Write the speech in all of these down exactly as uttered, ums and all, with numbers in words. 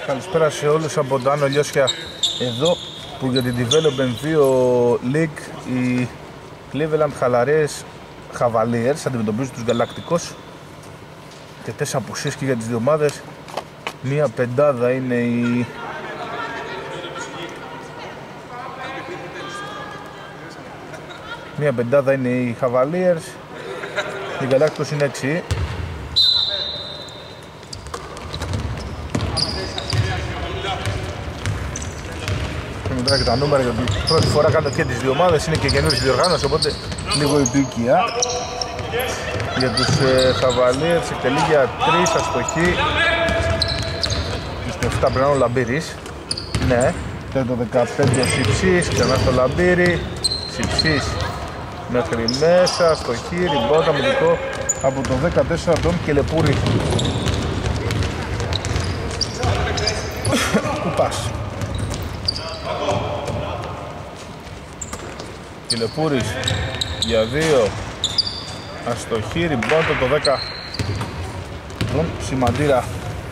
Καλησπέρα σε όλους από το Άνω Λιώσια εδώ, που για την Development δύο League οι Cleveland χαλαρές Cavaliers αντιμετωπίζουν τους Γαλακτικούς και τέσσερις απουσίες και για τις δύο ομάδες. Μία πεντάδα είναι η Μία πεντάδα είναι οι Cavaliers, οι Γαλακτικούς είναι έξι. Τώρα και τα νούμερα, γιατί πρώτη φορά κάνω και τις δύο ομάδες, είναι και καινούργιες διοργάνωση, οπότε λίγο επίκαια. Για τους ε, Cavaliers εκτελεί για τρεις αστοχή. Στο εφτά πρέπει να είναι ο Λαμπύρης. Ναι, το δεκαπέντε ο Σιψής, ξανά στο Λαμπύρη. Σιψής μέχρι μέσα, αστοχή, ριμπότα, αμυντικό από το δεκατέσσερα τον Κελεπούρη. Κουπάς. Κιλεπούρης για δύο, αστοχή, ριμπόντο το δέκα τον Σημαντήρα.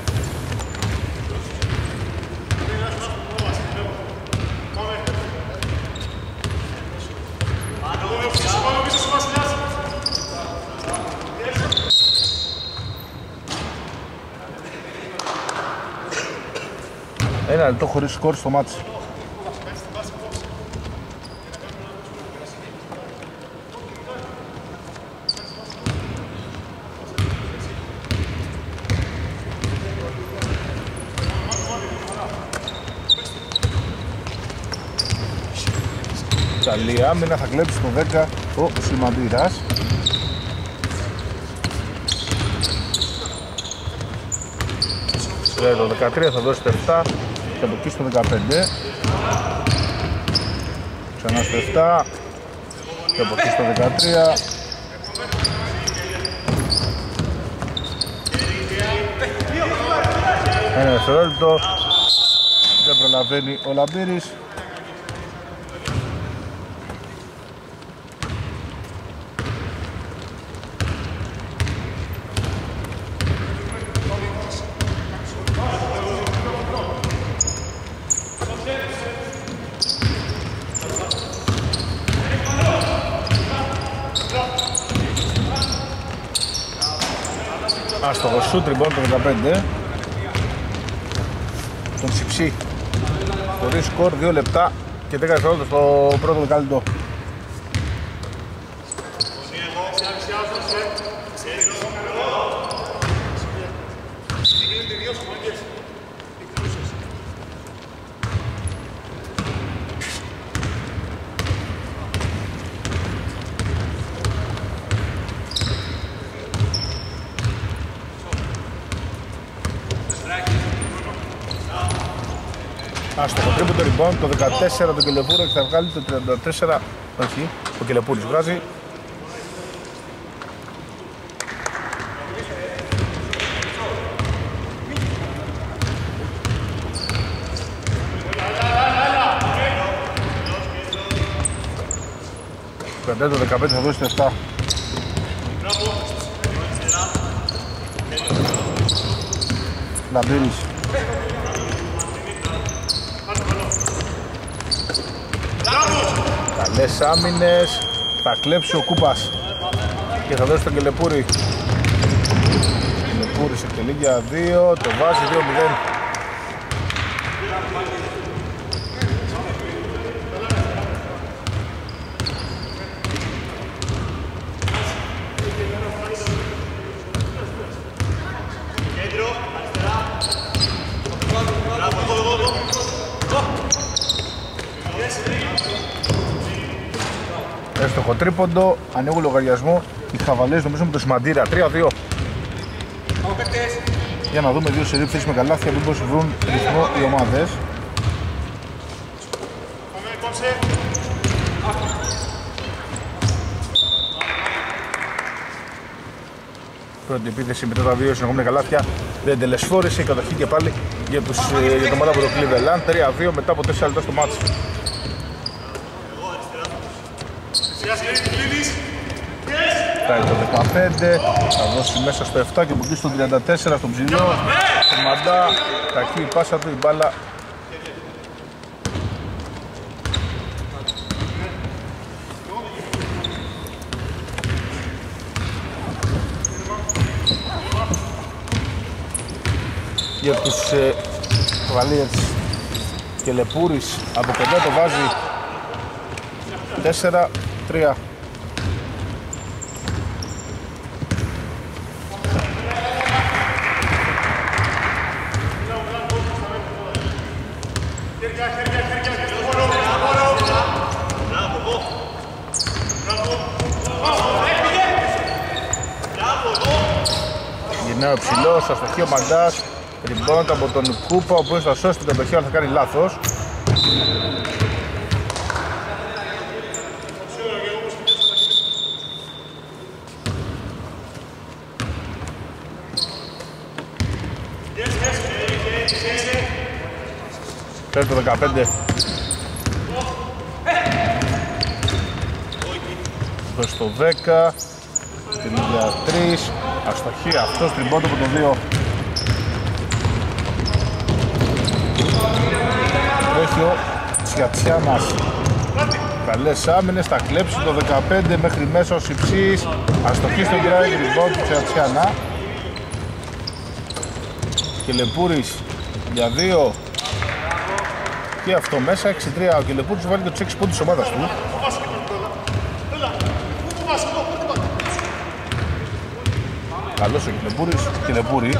Ένα λεπτό χωρίς σκορ στο μάτς. Καλή άμυνα, θα κλέψει το δέκα ο Σημαντήρας. Το δεκατρία θα δώσει το επτά και από εκεί στο δεκαπέντε. Ξανά στο επτά και από εκεί στο δεκατρία. Ένα δευτερόλεπτο, δεν προλαβαίνει ο Λαμπύρης. Άστοχο σούτ, λοιπόν το δεκαπέντε. Τον Σιψή χωρίς σκορ, δύο λεπτά και δέκα δευτερόλεπτα στο πρώτο δεκάλεπτο. Άστοχο τρίπο το rebound, το δεκατέσσερα το Κελεπούρο και θα βγάλει το τριάντα τέσσερα, όχι, ο Κελεπούρης βγάζει. Το δεκαπέντε θα δώσει το επτά. Λαμπύρης. Καλές άμυνες, θα κλέψει ο Κούπας και θα δώσει τον Κελεπούρη. Κελεπούρης εκτελεί για δύο, το βάζει δύο μηδέν. Έστοχο τρίποντο, ανοίγουν λογαριασμό οι Cavaliers, νομίζω με το Σημαντήρα, τρία δύο. Για να δούμε δύο σερί θέσεις με καλάθια, μήπως βρουν ρυθμό οι ομάδες. Πρώτη επίθεση μετά τα δύο συνεχόμενα καλάθια, δεν τελεσφόρησε, η κατοχή και πάλι για, τους, για το ομάδα από το Cleveland, τρία δύο μετά από τέσσερα λεπτά στο μάτς. Φτάει το δεκαπέντε, θα δώσει μέσα στο επτά και μπουκεί στο τριάντα τέσσερα στον ψηλό. Το Μαντά, κακή η πάσα του, η μπάλα για τους ε, Cavaliers. Και Λεπούρης από κοντά το βάζει τέσσερα τρία. Γυρνάει ο ψηλός, αστοχή ο Μαντάς. Ριμπώνεται από τον Κούπα, ο οποίος θα σώσει την κατοχή αλλά θα κάνει λάθος. Παίρνει το δεκαπέντε. Προς το δέκα. Στην ίδια τρία. Αστοχή αυτός, τριμπώνεται από τον δύο. Έχει ο Τσιατσιάνας. Καλές άμυνες, θα κλέψει το δεκαπέντε μέχρι μέσα ο Σιψής. Αστοχή στον drive, λοιπόν του Τσιατσιάνα. Και Λεπούρης για δύο. Και αυτό μέσα, έξι τρία. Ο Κελεπούρης βάλει το έξι πόντους της ομάδας του. Καλός ο Κελεπούρης. Κελεπούρη.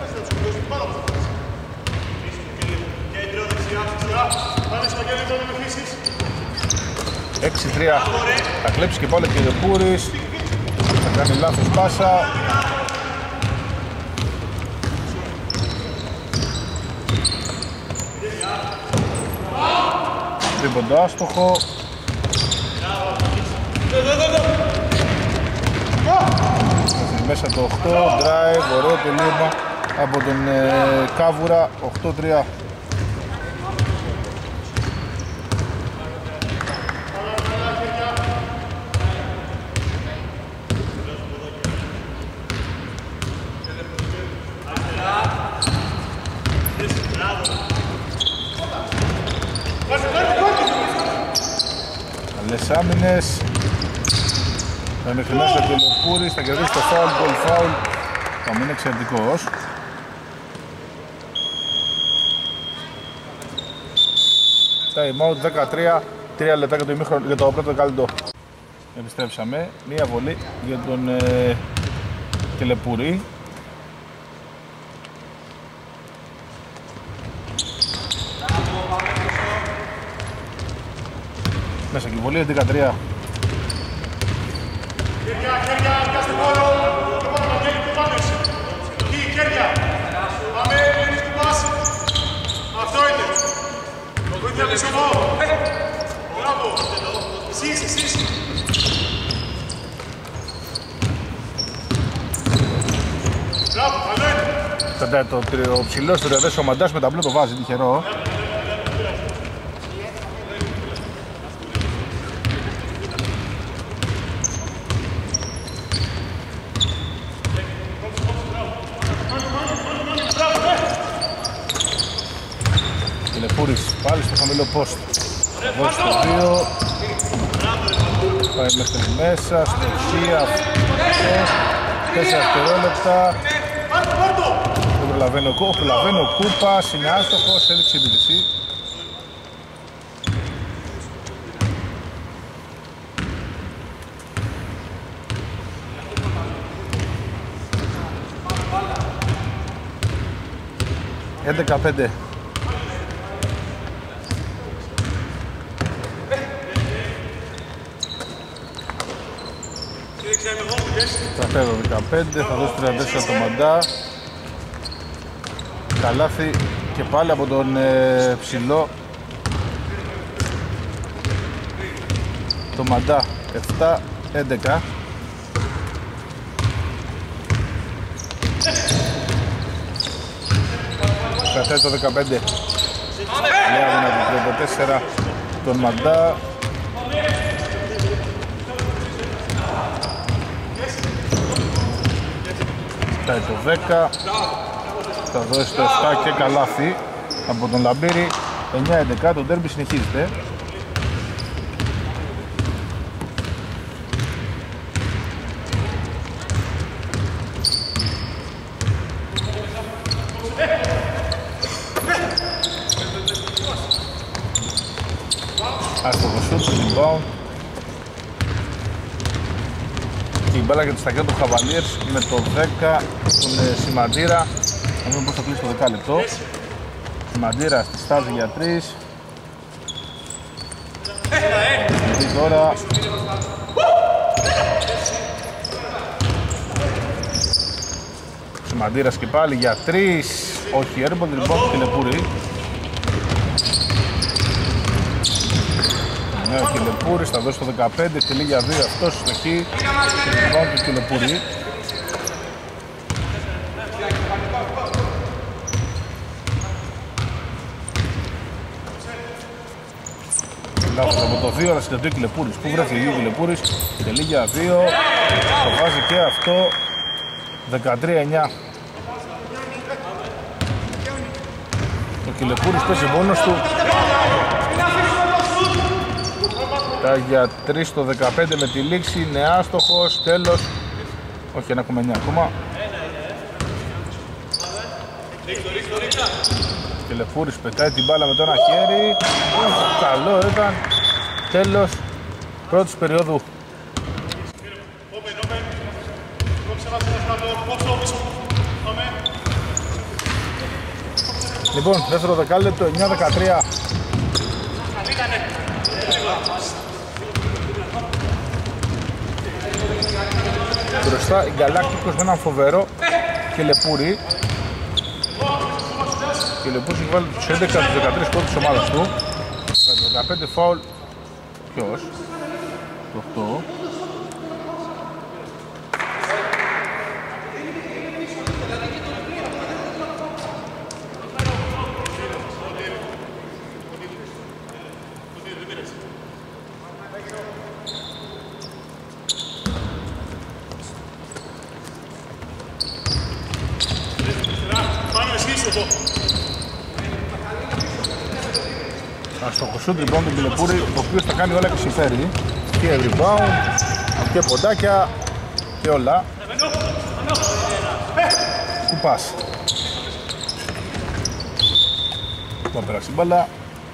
έξι τρία. Θα κλέψει και πάλι ο Κελεπούρης. Θα κάνει λάθος πάσα. Τρίποντο άστοχο. Μέσα το οκτώ, drive, ωραίο τελείωμα από τον ε, Κάβουρα, οκτώ τρία. Καλές άμυνες. Θα μέχρι μέσα ο Κελεπούρης, θα κερδίσει το foul, goal foul. Θα μείνει εξαιρετικός. Time out δεκατρία, τρία λεπτά για το, ημίχρονο, για το πρώτο δεκάλεπτο. Επιστρέψαμε, μία βολή για τον ε, Κελεπούρη. Μέσα και η βολή, έντεκα τρία. Χέρια, χέρια, κάστε πόρο, το πάνω να βγαίνει το πάνες. Εκεί, χέρια. Πάμε, είναι του πας. Αυτό είναι. Το βοήθεια πίσω εδώ. Μπράβο. Εσείς, εσείς. Μπράβο, καλό είναι. Ο ψηλός του Ρεδές, ο Μαντάς με ταμπλό το βάζει, τυχερό. Πάλι στο χαμηλό post. Θα δώσει το δύο. Πάει μέχρι μέσα, στο εξία, τέσσερα δευτερόλεπτα. Δεν προλαβαίνει ο, προλαβαίνει ο Κούπας, είναι άστοχος, έδειξε επίδεση. έντεκα πέντε. Τραφέδο δεκαπέντε, θα δώσει τριάντα τέσσερα το Μαντά. Καλάθι και πάλι από τον ε, ψηλό. Το Μαντά επτά έντεκα. Κρατάει το δεκαπέντε. Νέα δυνατή τριάντα τέσσερα τον Μαντά. Πετάει το δέκα. Θα δώσει το εφτά και καλάθι από τον Λαμπύρη. εννιά έντεκα, το ντέρμπι συνεχίζεται. Άστοχο σουτ, rebound. Και η μπάλα για τη σταγιά του Cavaliers με το δέκα τον Σημαντήρα. Θα δούμε πώς θα κλείσει το δεκάλεπτο. Σημαντήρα στη στάση για τρεις. Και τώρα Σημαντήρας και πάλι για τρεις. Όχι, airball, λοιπόν του Κελεπούρη. Ναι, ο Κελεπούρης θα δώσει το δεκαπέντε, εκτελεί για δύο αυτός στο χ. Λοιπόν του Κελεπούρη. Λάθος από το δύο, αλλά συγκρατεί ο Κελεπούρης. Πού βρέθηκε ο Κελεπούρης, εκτελεί για δύο. Το βάζει και αυτό. δεκατρία εννιά. Ο Κελεπούρης παίζει μόνος του. Τα για τρεις το δεκαπέντε με τη λήξη, είναι άστοχος, τέλος. Όχι, ένα κόμμα εννιά ακόμα. Ο Κελεπούρης πετάει την μπάλα με το ένα χέρι. Καλό ήταν. Τέλος πρώτης περίοδου. Λοιπόν, δεύτερο δεκάλεπτο, εννιά δεκατρία. Μπροστά η Γκαλάκτικος με έναν φοβερό Κελεπούρη. Κελεπούρης έχει βάλει τους έντεκα στους δεκατρείς πόντους της ομάδας του. Με το δεκαπέντε φάουλ. Ποιος? Το οκτώ. Στο σουτ λοιπόν τον Κελεπούρη, ο οποίος θα κάνει όλα και συμφέρει. Και rebound και ποντάκια και όλα. Πού πας? Θα περάσει μπάλα.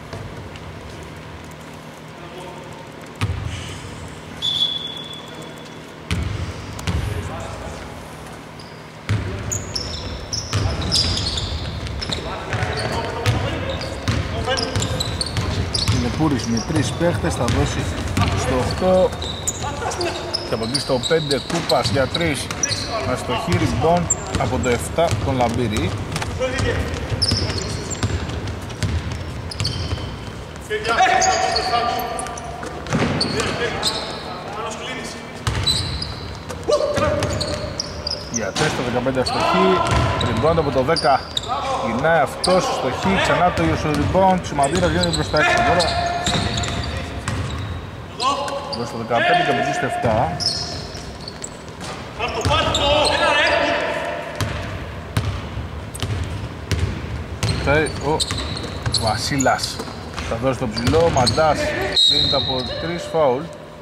Κελεπούρης με τρεις παίχτες θα δώσει στο οκτώ και από εκεί στο πέντε Κούπας για τρεις με στο χείρι Μπον από το επτά τον Λαμπύρη. Για τρεις το δεκαπέντε αστοχή, rebound από το δέκα γυρνάει αυτός στο χ, ξανά το ίδιο στο rebound, Σημαντήρας γίνεται προς τα έξω τώρα. Εδώ στο δεκαπέντε και από εκεί στο επτά. Φτάει ο Βασίλας, θα δώσει το ψηλό, Μαντάς δίνεται από τρεις φάουλ.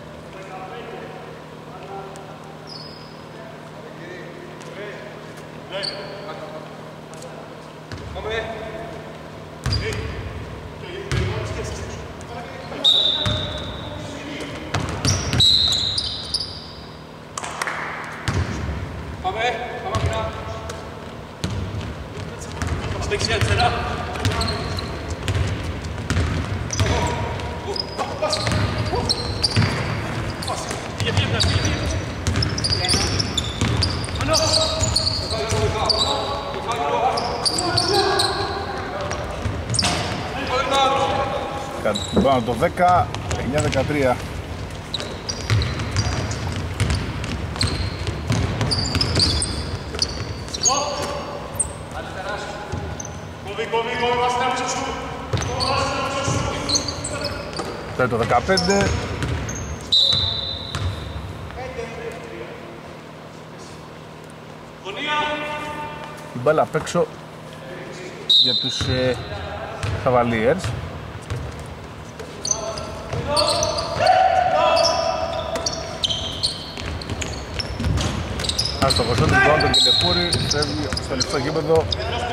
Πάνω το δέκα, εννιά δεκατρία. Φτάει το δεκαπέντε. Γωνία. η μπάλα απ' έξω για τους ε, Cavaliers. Άστοχος ο Τριγκόν, τον Κελεπούρη, φεύγει στο λεπτό γήπεδο.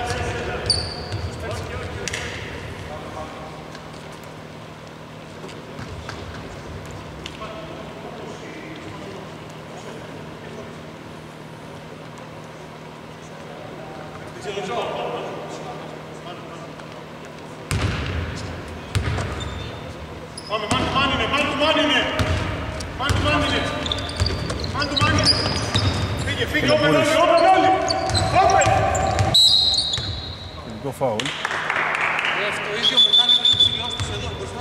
Τελικό φάουλ. Το ίδιο μετάνει πριν ψηλιός τους εδώ μπροστά.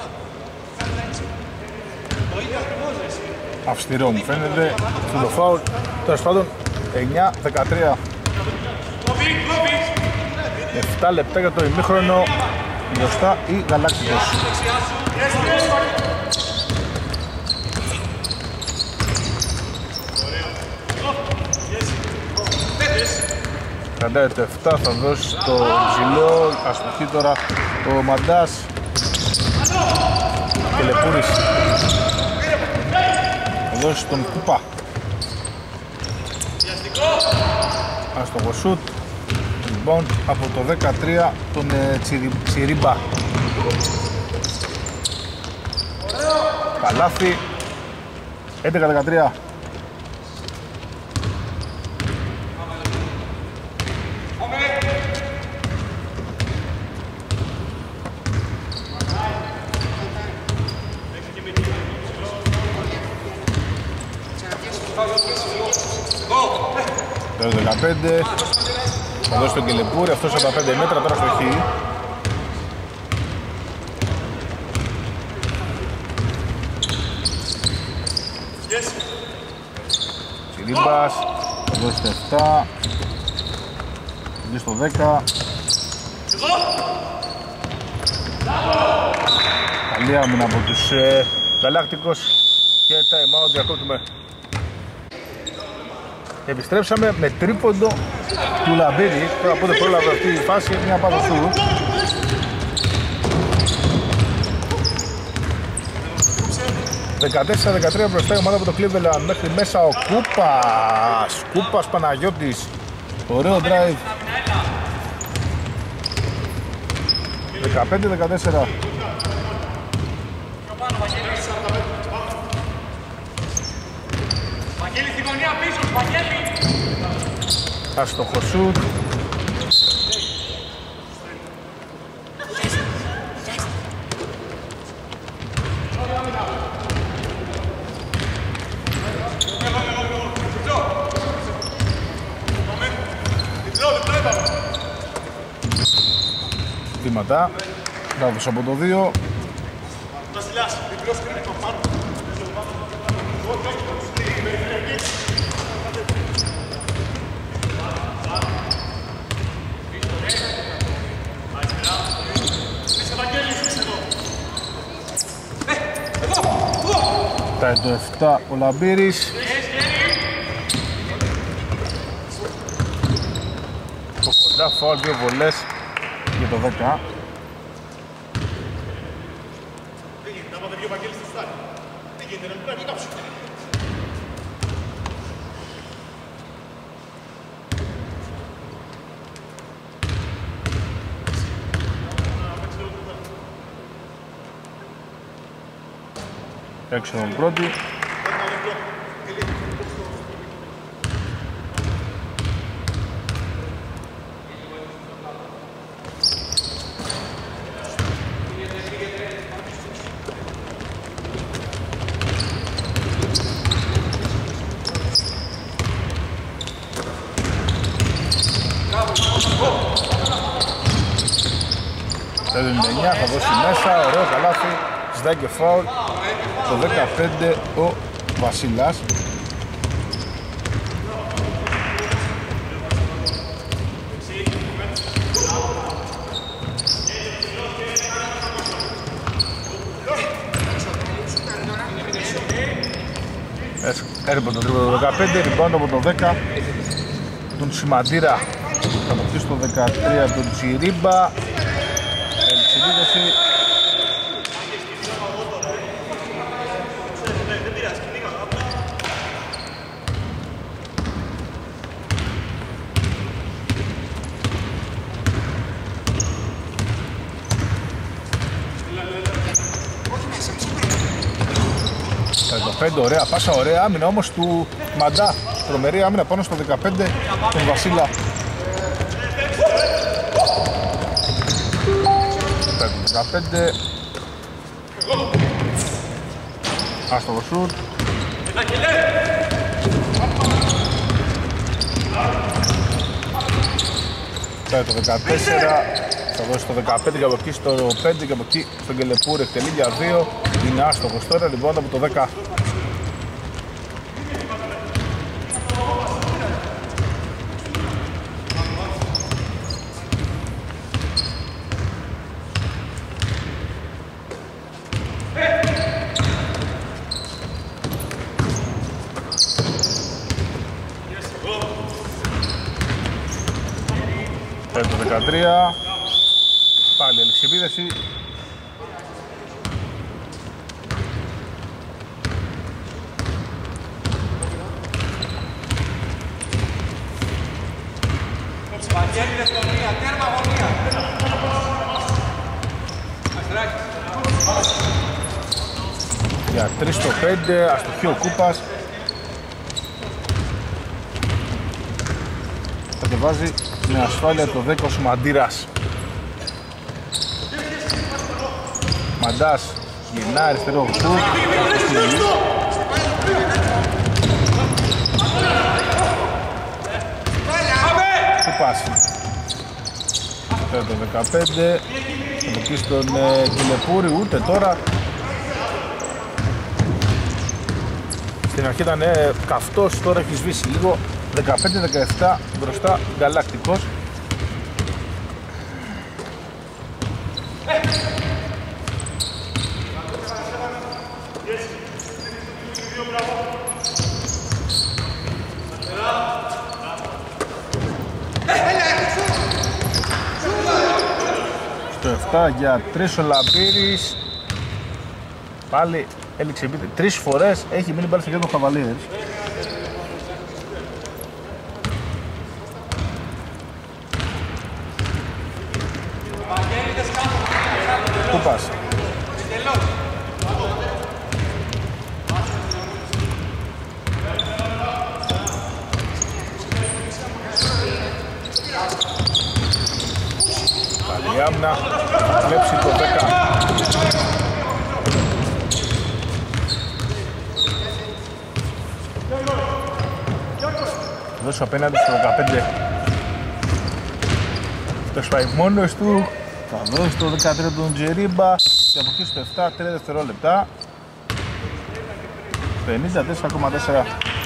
Το ίδιο ακριβώς εσύ. Αυστηρό μου φαίνεται αυτό το φάουλ. Τέλος πάντων εννιά δεκατρία. επτά λεπτά για το ημίχρονο μπροστά η Γαλάκτικος. τριάντα επτά θα δώσει το ψηλό, αστοχή τώρα ο Μαντάς. Κελεπούρης θα δώσει τον Κούπα. Αστοχο σουτ. Rebound από το δεκατρία τον ε, Τσιρι, Τσιρίμπα. Καλάθι έντεκα δεκατρία. Το δεκαπέντε θα δώσει τον Κελεπούρη, αυτός από τα πέντε μέτρα τώρα στο χ. Τσιρίμπας θα δώσει το επτά, θα δώσει το δέκα. Καλή άμυνα από τους ε, Γαλάκτικος και time out, διακόπτουμε. Επιστρέψαμε με τρίποντο του Λαμπύρη. Τώρα πότε πρόλαβε αυτή η φάση, μια πάνω σου. δεκατέσσερα δεκατρία μπροστά η ομάδα από το Cleveland, μέχρι μέσα ο Κούπας. Κούπας Παναγιώτης. Ωραίο drive. δεκαπέντε δεκατέσσερα. Βαγγέλη στη γωνία πίσω, Βαγγέλη! Αστοχο σουτ. Βήματα. Λάθος από το δύο. Τα το επτά ο Λαμπύρης. Το κοντά φάουλ, δύο βολές για το δέκα. Έξω τον πρώτη. Το ενενήντα εννιά θα δώσει μέσα, ωραίο καλάθι, ζητάει και φάουλ. Το δεκαπέντε ο Βασίλας. Έρχεται το τρίποντο το δεκαπέντε, rebound από το δέκα. Τον Σημαντήρα θα το στο δεκατρία τον Τζιρίμπα. Ελψηλίδεση. πέντε, ωραία πάσα, ωραία άμυνα όμως του Μαντά. Τρομερή άμυνα πάνω στο δεκαπέντε τον Βασίλα. δεκαπέντε. Άστοχο σουτ. Πάει το δεκατέσσερα. Θα δώσει το δεκαπέντε και από εκεί στο πέντε και από εκεί στον Κελεπούρη εκτελεί για δύο. Είναι άστοχος τώρα, λοιπόν από το δέκα. Το δεκατρία. Πάλι ελεξιπίδεση. Για τρία στο πέντε, αστοχή ο Κούπας. Κατεβάζει με ασφάλεια το δέκα ο Σμαντήρας. Μαντάς γυρνά αριστερό σου. Κούπας. Το δεκαπέντε. Από εκεί στον Κιλεπούρη, ούτε τώρα. Στην αρχή ήταν ε, καυτός, τώρα έχει σβήσει λίγο. δεκαπέντε δεκαεπτά μπροστά, Γκαλακτικός. Στο επτά για τρεις ο Λαμπύρης. Πάλι έλειξε επίθεση. Τρεις φορές έχει μείνει πάλι στο κέντρο Χαβαλίδης. Κούπας. Καλή άμυνα, κλέψει το δέκα. Δώσω απέναντι στο δεκαπέντε. Το σπάει μόνος του. Θα δώσει το δεκατρία τον Τζερίμπα και από εκεί στο επτά, τρία δευτερόλεπτα. πενήντα τέσσερα κόμμα τέσσερα.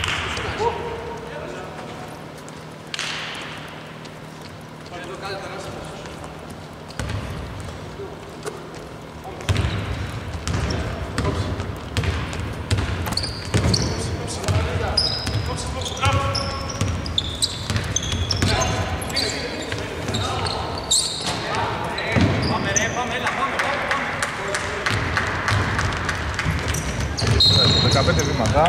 δεκαπέντε βήματα.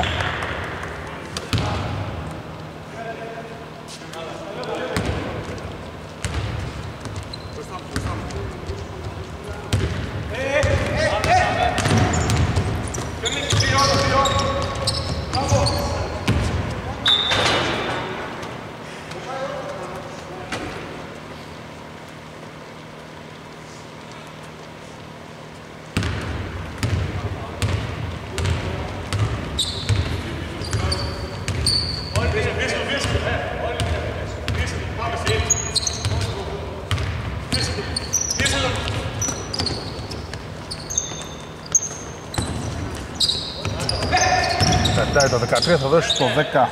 Κρατάει το δεκατρία, θα δώσει το δέκα.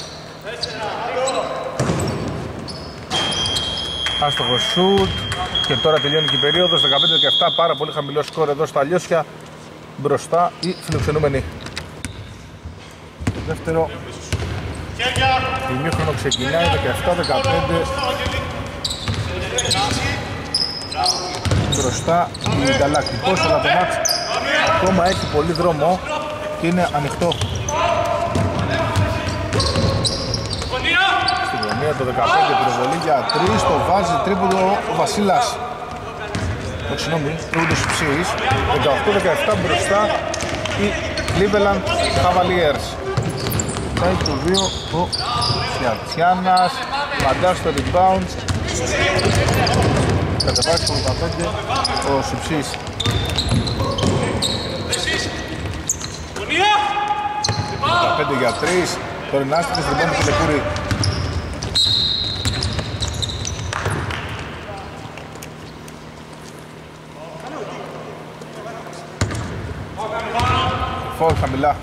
Άστοχο σουτ. Και τώρα τελειώνει και η περίοδος δεκαπέντε δεκαεπτά. Πάρα πολύ χαμηλό σκορ εδώ στα Λιώσια. Μπροστά οι φιλοξενούμενοι. Το δεύτερο ημίχρονο ξεκινάει δεκαεπτά δεκαπέντε. Μπροστά η Γκαλακτικός, αλλά το μάτς ακόμα έχει πολύ δρόμο και είναι ανοιχτό. Στη γωνία το δεκαπέντε πυροβολή για τρεις, το βάζει τρίποντο ο Βασίλας. Όχι, συγγνώμη, τρίποντο Συψής. δεκαοκτώ δεκαεπτά μπροστά η Cleveland Cavaliers. Πάει το δύο ο Σιατσιάνας, μαντά στο rebound. Κατεβάζει το δεκαπέντε ο Συψής. δεκαπέντε για τρεις, το Ρινάστικος rebound του Λεκούρη. Φόλ χαμηλά.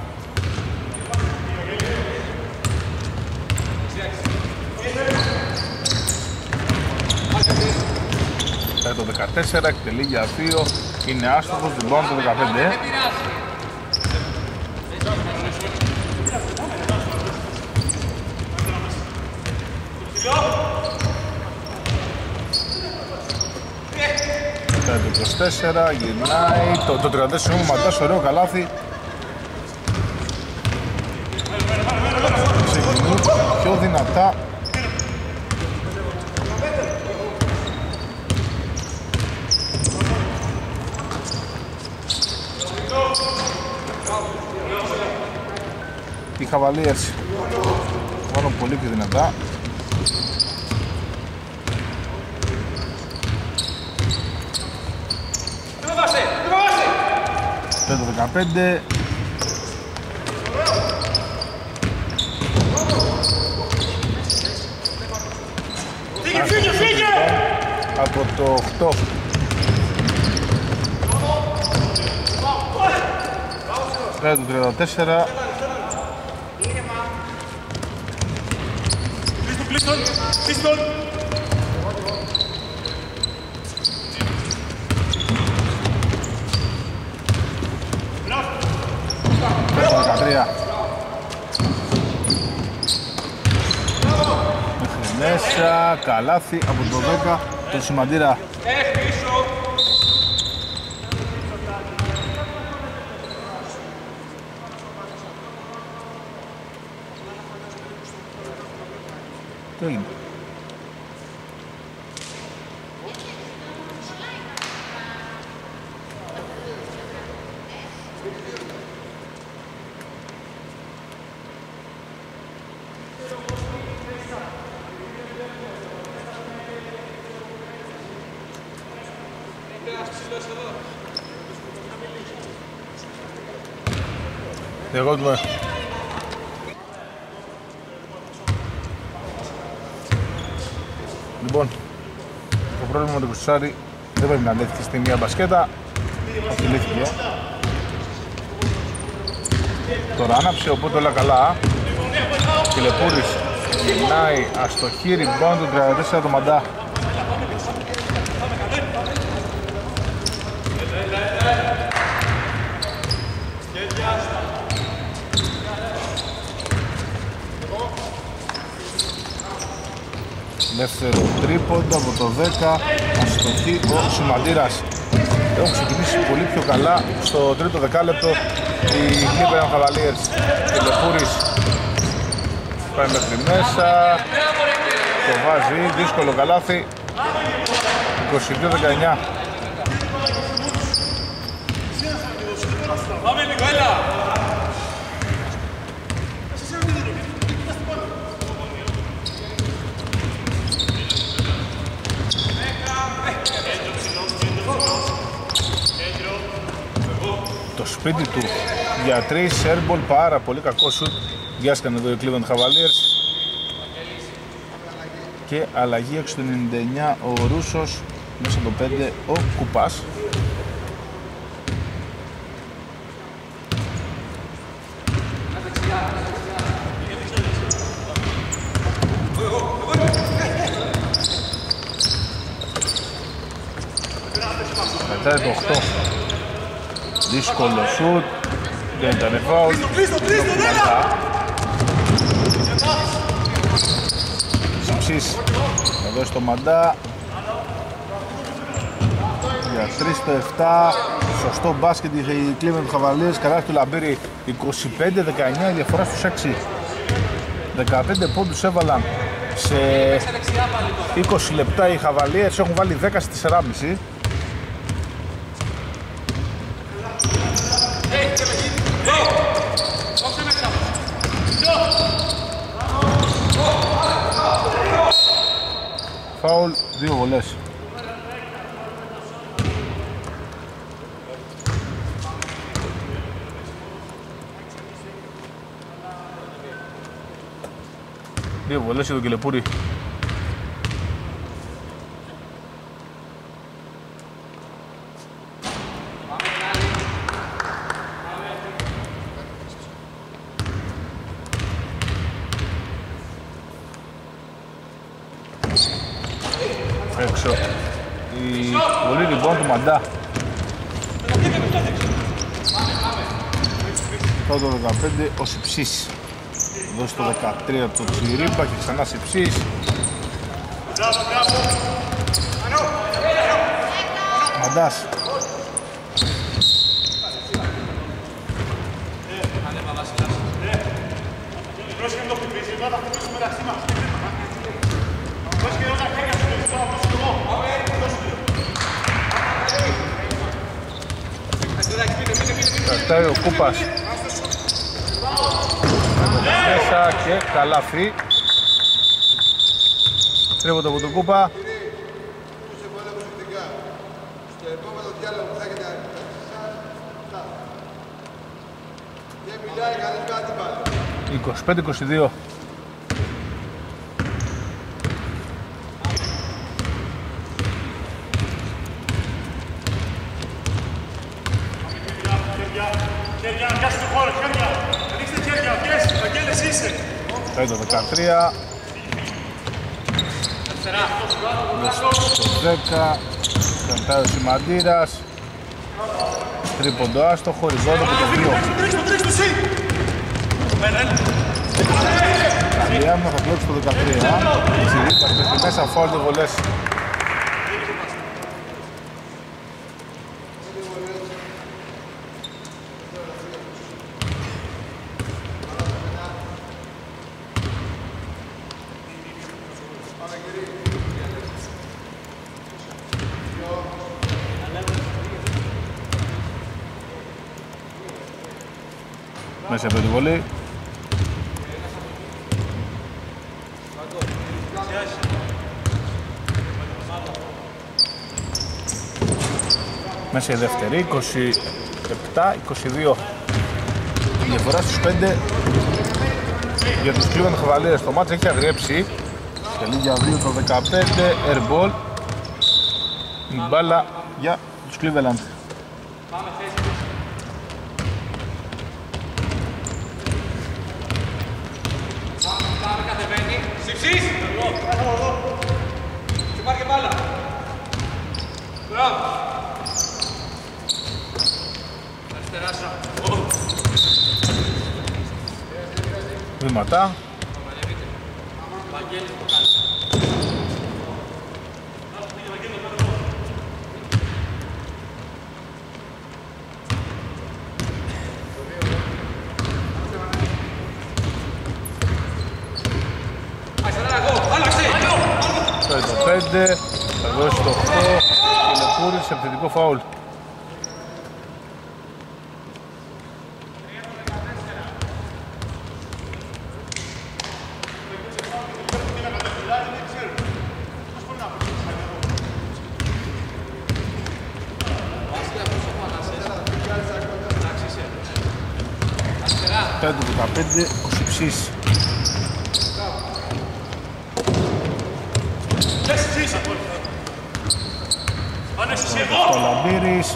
Το δεκατέσσερα εκτελεί για δύο, είναι άστοχος, rebound το δεκαπέντε. Το είκοσι τέσσερα γυρνάει, το, το τριάντα τέσσερα όμως Μαντάς, ωραίο καλάθι. Ξεκινεί πιο δυνατά. Οι Cavaliers βάλουν πολύ πιο δυνατά. πέντε δεκαπέντε. Φύγε, φύγε, φύγε! Από το οκτώ. πέντε του τριάντα τέσσερα. Κλείστον, κλείστον! δεκατρία. Μέχρι μέσα, καλάθι από το δέκα, το Σημαντήρα. Τι έγινε? Διακόπτουμε. Λοιπόν, το πρόβλημα με τον Κουσάρη δεν πρέπει να λύθηκε στη μία μπασκέτα. Όχι, λύθηκε. Τώρα άναψε, οπότε όλα καλά. Κιλεπούρης γυρνάει, αστοχή, rebound του τριάντα τέσσερα το Μαντά. Δεύτερο τρίποντο από το δέκα, αστοχή ο Σημαντήρας. Έχουν ξεκινήσει πολύ πιο καλά στο τρίτο δεκάλεπτο οι Cleveland Cavaliers. Κιλεπούρης πάει μέχρι μέσα, το βάζει, δύσκολο καλάθι, είκοσι δύο δεκαεννιά. Πάμε λίγο, έλα! Το σπίτι του για τρεις, airball, πάρα πολύ κακό σουτ. Γιάσκαν εδώ οι Cleveland Cavaliers. Και αλλαγή έξω το ενενήντα εννιά ο Ρούσος, μέσα το πέντε ο Κουπάς. Μετά το οκτώ. Δύσκολο σουτ, δεν ήταν φάουλ. Συψής εδώ στο Μαντά. Για τρία στο επτά, σωστό μπάσκετ η Cleveland Cavaliers, κατά του Λαμπύρη είκοσι πέντε δεκαεννιά, η διαφορά στους έξι. δεκαπέντε πόντους έβαλαν σε είκοσι λεπτά οι Cavaliers, έχουν βάλει δέκα στις τέσσερα και μισό. Φάουλ, δύο βολές. Δύο βολές για τον Κελεπούρη. Έξω. Η βολή λοιπόν του Μαντά. Πρώτο δεκαπέντε ο Σιψής. Δώσει το δεκατρία το Τσιρίπα και ξανά Σιψής. Μαντάς. Κρατάει ο Κούπας μέσα και καλάθι. Τρίβονται από τον Κούπα. είκοσι πέντε είκοσι δύο. Πάει το δεκατρία. Το δέκα. Κρατάει ο Σιμαντήρας. Τρίποντο άστοχο, ριζόντο από το δύο. Καλιάμνα θα κλέψει το δεκατρία. Τσιρίπας πέφτει μέσα, φάουλ δύο βολές. Μέσα από τη βολή. Μέσα η δεύτερη, είκοσι επτά είκοσι δύο. Η διαφορά στους πέντε για τους Cleveland Cavaliers. Το μάτς έχει αγριέψει. Τελεί για δύο το δεκαπέντε, airball. Η μπάλα για τους Cleveland. Ψήφις! Και πάρει και μπάλα. Μπράβο. Αριστεράσα. Βήματα. Βαγγέλης το κάνει. Το πέντε, θα δώσει το οκτώ, Κελεπούρης σε επιθετικό φάουλ. πέντε δεκαπέντε, ο Σιψής. Ο Λαμπύρης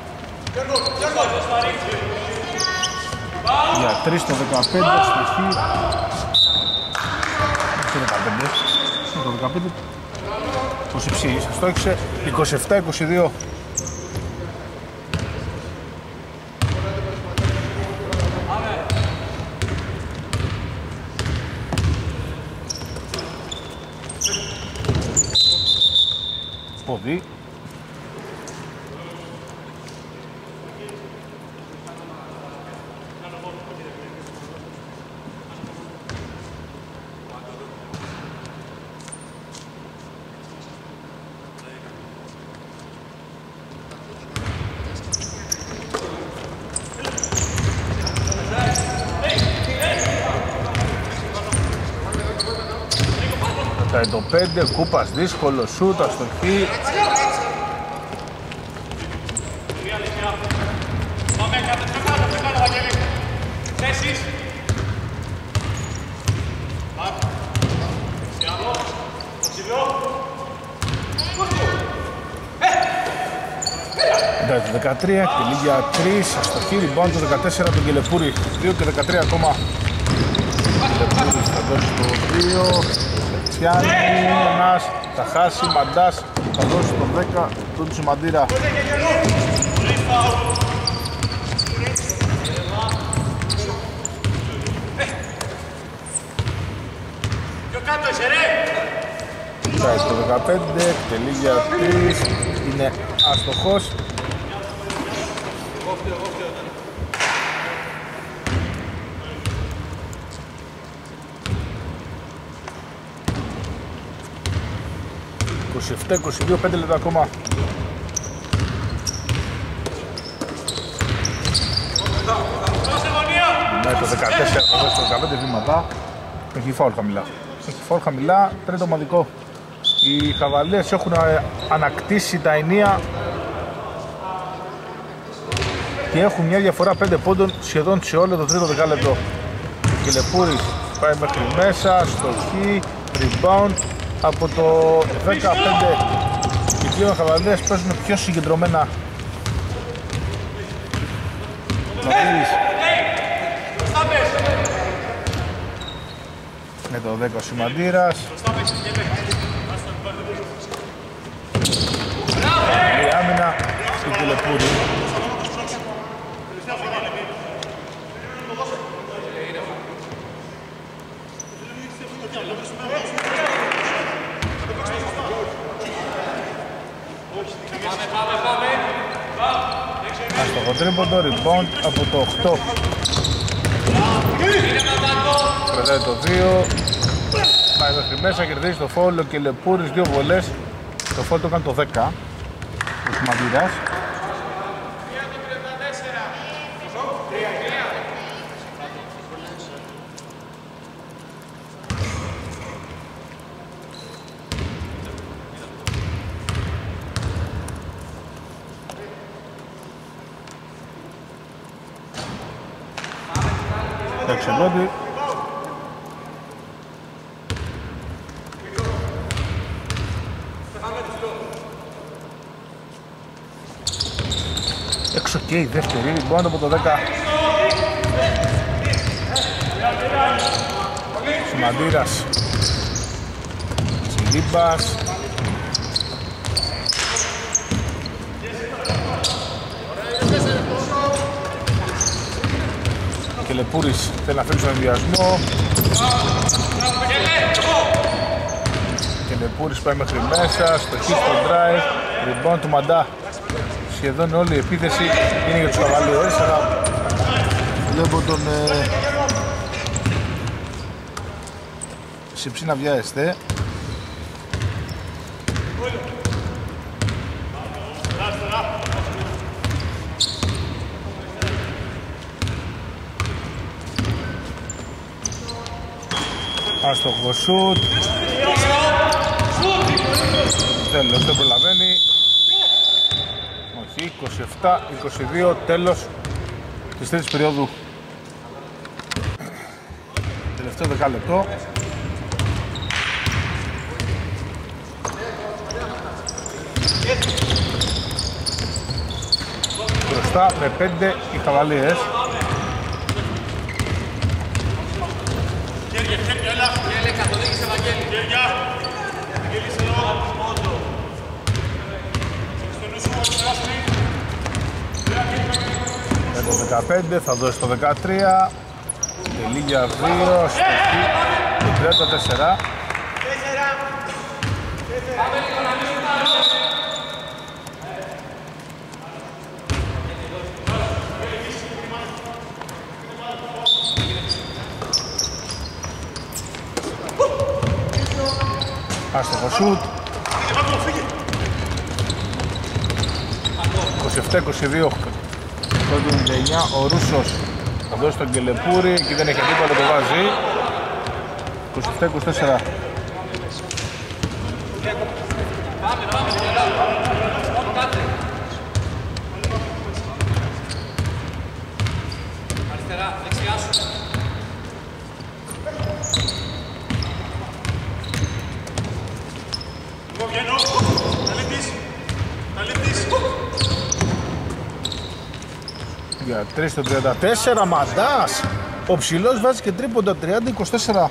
για τρία το δεκαπέντε, στοιχεί το δεκαπέντε, το δεκαπέντε ο Σιψής, αυτό έξε είκοσι επτά είκοσι δύο. Πόδι. Κρατάει το πέντε, Κούπας δύσκολο σούτ, αστοχή. Εντάξει, δεκατρία, εκτελεί για τρεις, αστοχή, rebound το δεκατέσσερα τον Κελεπούρη, δύο και δεκατρία ακόμα. Κελεπούρης θα δώσει το δύο, Τσιάνι, ένας, θα χάσει, Μαντάς, θα δώσει το δέκα, τον Τσιμαντήρα. Πάει στο δεκαπέντε, εκτελεί για τρεις, είναι αστοχός. είκοσι επτά είκοσι δύο, πέντε λεπτά ακόμα. Με το δεκατέσσερα θα δώσει το δεκαπέντε βήματα. Έχει φάουλ χαμηλά. Έχει φάουλ χαμηλά, τρίτο ομαδικό. Οι Χαβαλές έχουν ανακτήσει τα ενία και έχουν μια διαφορά πέντε πόντων σχεδόν σε όλο το τρίτο δεκάλεπτο. Κελεπούρης πάει μέχρι μέσα, στοχή, rebound από το δεκαπέντε. Οι δύο Χαβαλές παίζουν πιο συγκεντρωμένα. Μαυρίδης με το δέκα ο Σημαντήρας. Η άμυνα στην Κελεπούρη. Αστοχο τρίποντο, rebound από το οκτώ. Κρατάει το δύο. Πάει μέχρι μέσα, κερδίζει το φάουλ ο Κελεπούρης, δύο βολές. Το φάουλ το έκανε το δέκα. Ο Σημαντήρας. Εντάξει, πρώτη. Έξω και η δεύτερη, λοιπόν από το δέκα. Σημαντήρας. Τσιλίμπας. Κελεπούρης θέλει να φέρει στον ενδιασμό. Κελεπούρης πάει μέχρι μέσα, στοχή στο drive, rebound του Μαντά. Σχεδόν όλη η επίθεση είναι για τους Καβαλιέρες, αλλά βλέπω τον ε, Σιψή να βιάζεστε. Άστοχο σουτ. Τέλος, δεν προλαβαίνει. Όχι, είκοσι επτά είκοσι δύο, τέλος της τρίτης περίοδου. Τελευταίο δεκάλεπτο. Μπροστά με πέντε οι Χαβαλίες. Με το δεκαπέντε θα δώσει το δεκατρία. Τελεί για δύο, στοχή το τριάντα τέσσερα. Άστοχο σουτ. είκοσι επτά είκοσι δύο. Το ενενήντα εννιά ο Ρούσος θα δώσει τον Κελεπούρη, εκεί δεν έχει τίποτα, το βάζει. είκοσι επτά είκοσι τέσσερα. Αριστερά, δεξιά σου. Εγώ βγαίνω. Καλύπτεις. Καλύπτεις. Για τρία στο τριάντα τέσσερα, Μαντάς. Ο ψηλός βάζει και τρίποντα, τριάντα είκοσι τέσσερα.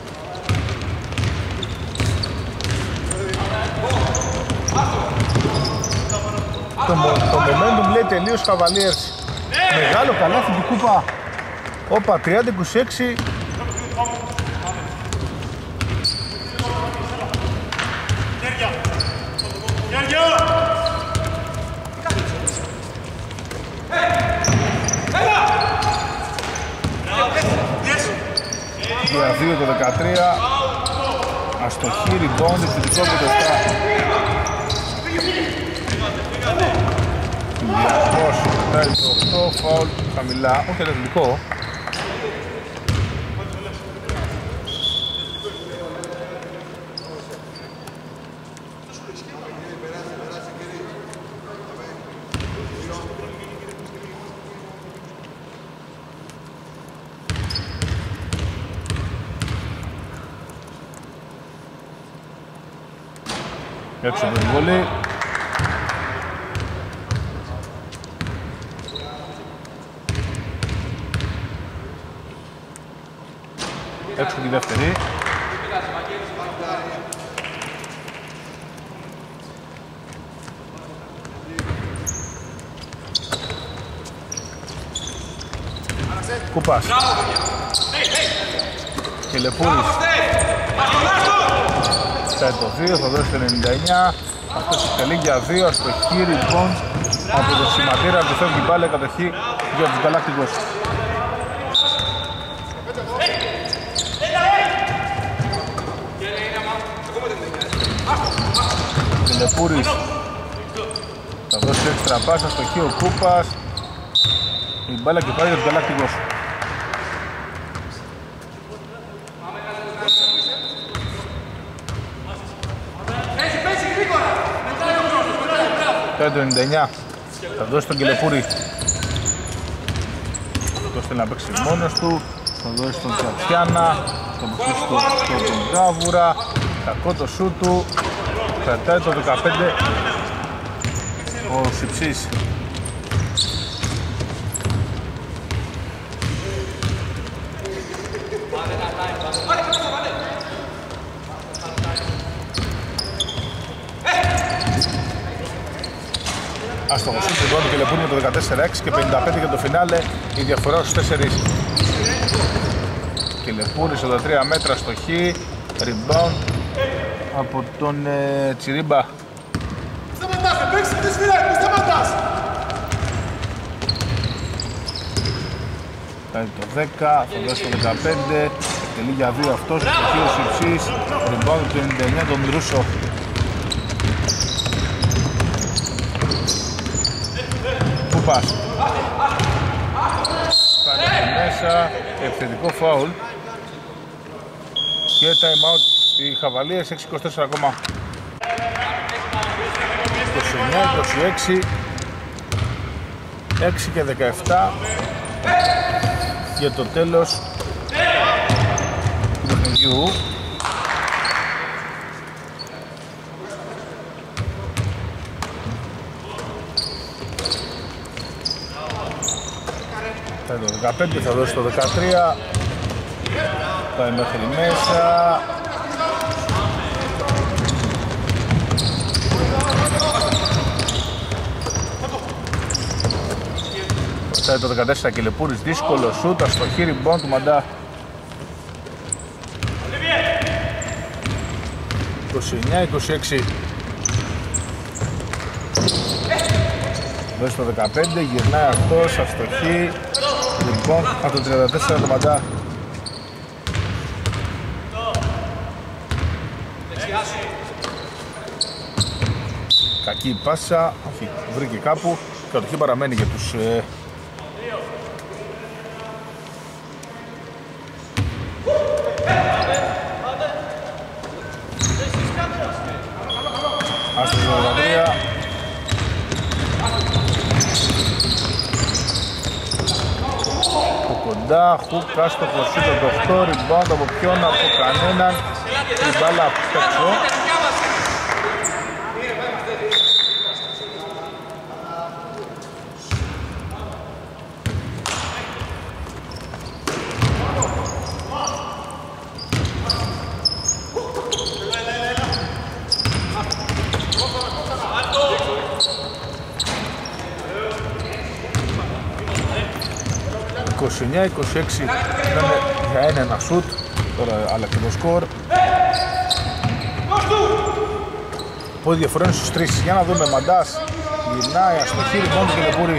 Το, το momentum λέει τελείως Cavaliers. Μεγάλο καλάθι την κούπα. Όπα, τριάντα είκοσι έξι. Γέρια. Γέρια. Για δύο το δεκατρία. Αστοχή, rebound, επιθετικό από το επτά. Διαρκώς, πετάει το οκτώ, φάουλ, χαμηλά, όχι ελευθερικό. Έξω από την βολή. Έξω τη δεύτερη. Κούπας. Κελεπούρης. Θα το δύο, θα δώσει το ενενήντα εννιά. Αυτός εκτελεί για δύο, αστοχή, rebound από το σηματήρα του φεύγει μπάλα, κατοχή για τους Γκαλάκτικους. Κελεπούρης θα δώσει έξτρα πάσα, αστοχή ο Κούπας. Η μπάλα και πάει για τους Γκαλάκτικους. Το ενενήντα εννιά θα δώσει τον Κελεπούρη. Το θέλει να παίξει μόνος του. Θα δώσει τον Τσατσιάνα. Τον πουστήσει του τον Γκάβουρα. Κακό το σούτ του. Κρατάει το δεκαπέντε ο Σιψής. Άστοχος σούτ λοιπόν, και Κελεπούρη με το δεκατέσσερα έξι και πενήντα πέντε για το φινάλε, η διαφορά στους τέσσερις. Κελεπούρη ογδόντα τρία μέτρα στοχή, rebound από τον ε, Τσιρίμπα. Σταματάς, δεν παίξεις τη σφυρά, μη σταματάς. Κάνει το δέκα, θα δώσει το δεκαπέντε, εκτελεί για δύο αυτός, στοχή ο Σιψής, rebound του ενενήντα εννιά τον Ρούσο. Κούπας. Κάνει μέσα, επιθετικό φάουλ. Και time out οι Χαβαλίες, έξι είκοσι τέσσερα ακόμα. είκοσι εννιά είκοσι έξι, έξι και δεκαεπτά για το τέλος του παιχνιδιού. Θα το δεκαπέντε, θα δώσει το δεκατρία. Πάει μέχρι μέσα. Θα το δεκατέσσερα Κελεπούρης, δύσκολο σούτ, αστοχή, rebound του Μαντά. είκοσι εννιά είκοσι έξι. Δώσει το δεκαπέντε, γυρνάει αυτός, αστοχή, rebound από το τριάντα τέσσερα του Μαντά. Κακή πάσα, όχι, βρήκε κάπου, κατοχή παραμένει για τους ε... Άστος το δεκατρία. τρία. Από κοντά, χουκ, άστοχο σούτ το οκτώ, rebound από ποιον, από κανέναν. Η μπάλα απ' έξω. είκοσι εννιά είκοσι έξι είναι για ένα ένα σουτ, τώρα άλλαξε το σκορ. Πόδι διαφορά είναι στους τρεις, για να δούμε. Μαντάς γυρνάει, αστοχή, λοιπόν του Κελεπούρη.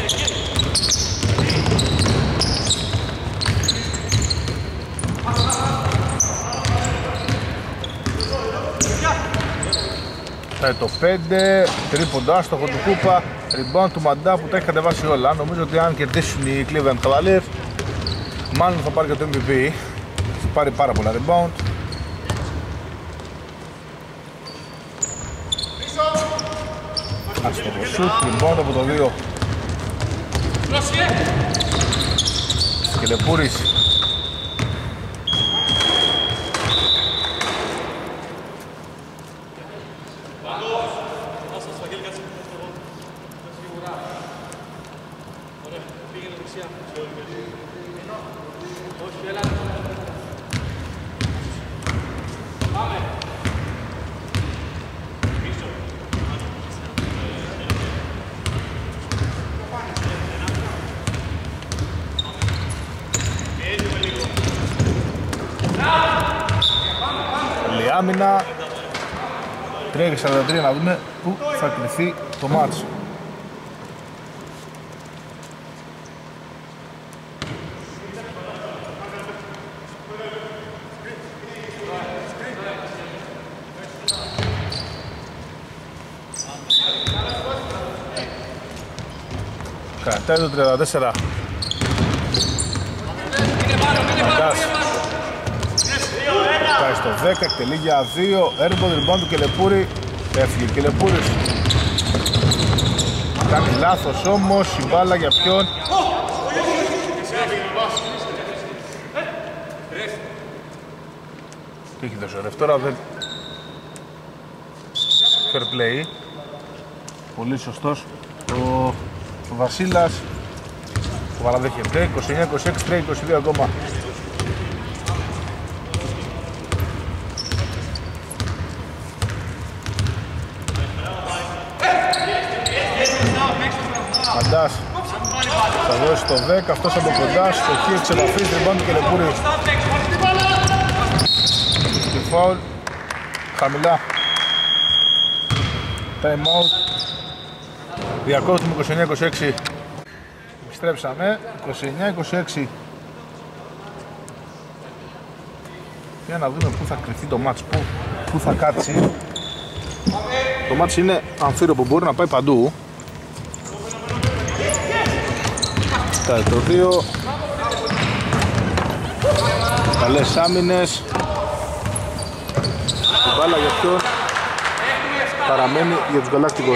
Πάει το πέντε, τρίποντο άστοχο του Κούπα, rebound του Μαντά που τα έχει κατεβάσει όλα. Νομίζω ότι αν κερδίσουν οι Cleveland Cavaliers, μάλλον θα πάρει και το εμ βι πι. Θα πάρει πάρα πολλά rebound. Άστοχο σουτ, rebound από το δύο. Κελεπούρης. Άμυνα τρία σαράντα τρία, να δούμε πού θα κρυφθεί το μάτς. Κρατάει το τριάντα τέσσερα. Πάει στο δέκα, εκτελεί για δύο, airball rebound του Κελεπούρη. Έφυγε ο Κελεπούρης. Κάνει λάθος όμως, η μπάλα για ποιον? Τι έχει δώσει ο ρεφ τώρα, δεν... Fair play. Πολύ σωστός ο, ο Βασίλας. Το παραδέχεται, είκοσι εννιά είκοσι έξι, τρία είκοσι δύο ακόμα. Μαντάς θα δώσει το δέκα, αυτός από κοντά, στο χ εξ επαφής, rebound του Κελεπούρη. Και φάουλ, χαμηλά. Time out. Διακόπτουμε είκοσι εννιά είκοσι έξι. Επιστρέψαμε, είκοσι εννιά είκοσι έξι. Για να δούμε πού θα κρυφτεί το μάτς, πού, πού θα κάτσει. Το μάτς είναι αμφίροπο, μπορεί να πάει παντού. Κάτι το δύο. Καλές άμυνες. Η μπάλα για ποιον? Παραμένει για τους Γαλάκτικους.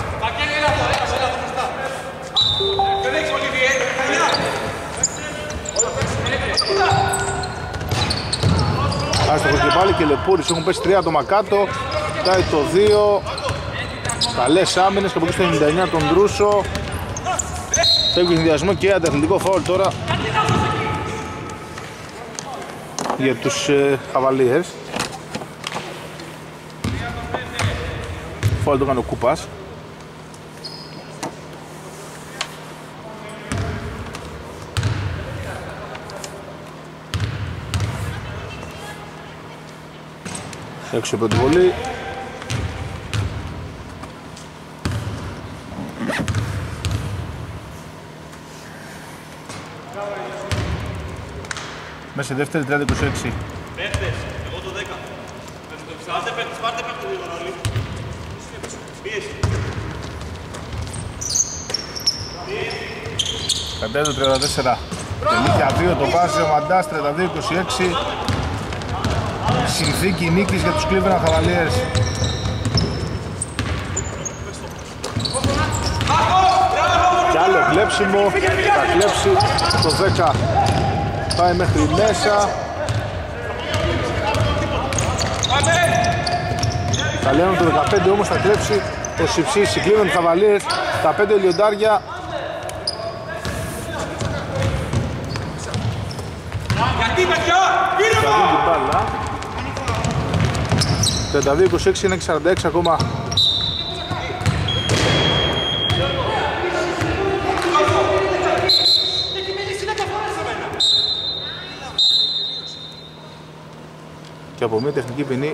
Άστοχος και πάλι, Κελεπούρης, έχουν πέσει τρία άτομα κάτω. Κάτι το δύο. Καλές άμυνες και από εκεί στο ενενήντα εννιά τον Ντρούσο. Φεύγει συνδυασμό και ανταθλητικό φάουλ τώρα για τους ε, Cavaliers. Φάουλ το έκανε ο Κούπας. Έξω από την βολή. Μέσα στη δεύτερη τριάντα είκοσι έξι. Παίχτες, εγώ το δέκα. Πάρτε παίχτες, πάρτε παίχτες λίγο όλοι. Πίεση. Κατέβει το τριάντα τέσσερα. Τελίκια δύο το βάζει ο Μαντάς, τριάντα δύο είκοσι έξι. Συνθήκη νίκης για τους Cleveland Cavaliers. κλέψιμο, θα κλέψει το δέκα, πάει μέχρι μέσα. Καλένον το δεκαπέντε όμως θα κλέψει ο Σιψής, οι Cleveland Cavaliers, τα πέντε λιοντάρια. Θα δουν την μπάλα. τριάντα δύο είκοσι έξι, ένα και σαράντα έξι ακόμα. Και από μια τεχνική ποινή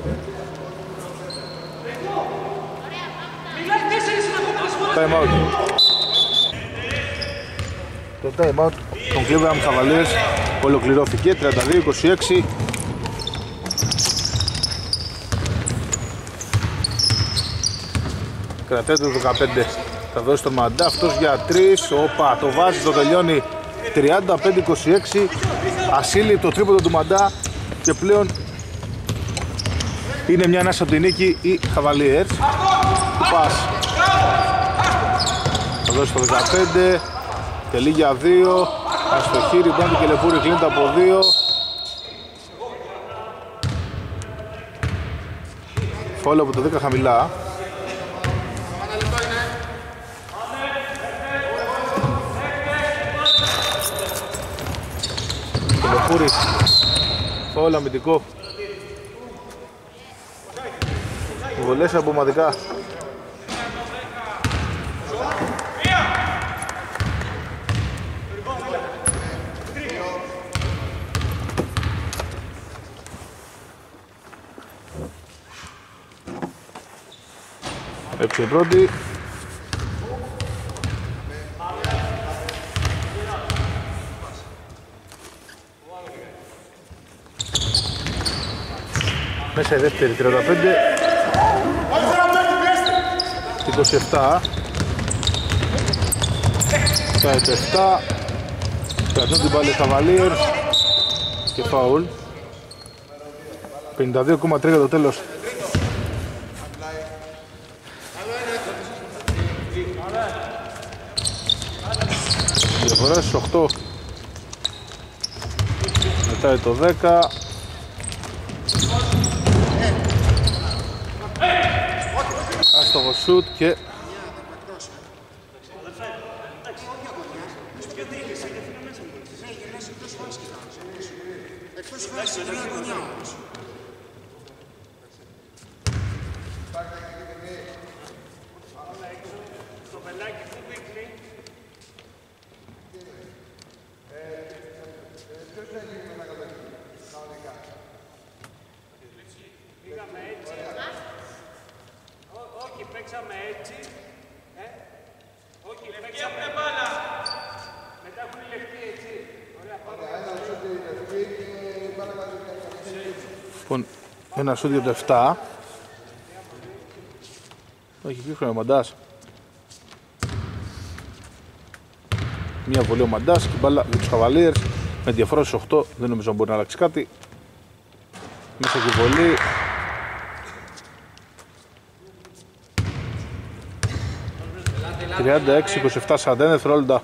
time out. Το time out των Cleveland Cavaliers ολοκληρώθηκε τριάντα δύο είκοσι έξι. Κρατάει το δεκαπέντε, θα δώσει τον Μαντά, αυτός για τρεις, όπα, το βάζει, το τελειώνει τριάντα πέντε είκοσι έξι. Ασύλληπτο το τρίποντο του Μαντά και πλέον είναι μια ανάσα από την νίκη οι Cavaliers. Του πας, θα δώσει το δεκαπέντε, τελεί για δύο, αστοχή, ριμπάντι και Λεπούρη κλείνεται από δύο. Φόλο από το δέκα χαμηλά. Λεπούρη, φόλο αμυντικό. Βολές από ομαδικά. Έτσι πρώτη. Μέσα η δεύτερη, τριάντα πέντε είκοσι επτά. Πάει το επτά. Κρατούν την πάλι Cavaliers και φάουλ. πενήντα δύο κόμμα τρία για το τέλος. Διαφορά στις οκτώ. Μετά το δέκα. Άστοχο σουτ και λοιπόν, ένα σούτ για το επτά. Όχι, πήρε ο Μαντάς. Μια βολή ο Μαντάς και μπάλα για τους Cavaliers με διαφορά στους οκτώ. Δεν νομίζω να μπορεί να αλλάξει κάτι. Μέσα και βολή. τριάντα έξι είκοσι επτά σαράντα ένα δευτερόλεπτα.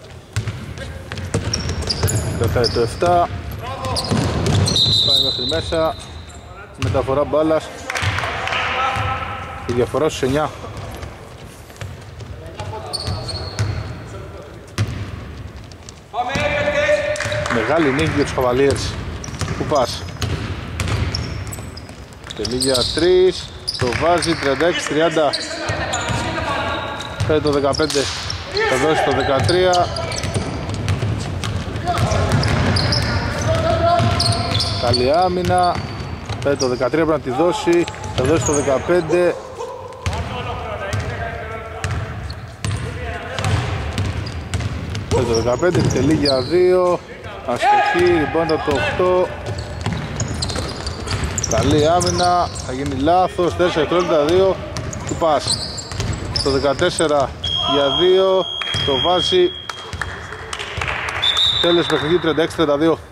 Κρατάει το επτά. Πάει μέχρι μέσα. Μεταφορά μπάλας. Η διαφορά στους εννιά. Μεγάλη νίκη για τους Cavaliers. Πού πας? Τελεί για τρεις. Το βάζει τριάντα έξι τριάντα. Φέρει το δεκαπέντε. Θα δώσει το δεκατρία. Καλή άμυνα. Φέρει το δεκατρία, πρέπει να τη δώσει. Θα δώσει το δεκαπέντε. Φέρει το δεκαπέντε. Τελεί για δύο. Αστοχή, ριμπάντα το οκτώ. Καλή άμυνα, θα γίνει λάθος, τέσσερα δευτερόλεπτα δύο. Του πας το δεκατέσσερα για δύο. Το βάζει. Τέλος παιχνιδιού τριάντα έξι τριάντα δύο.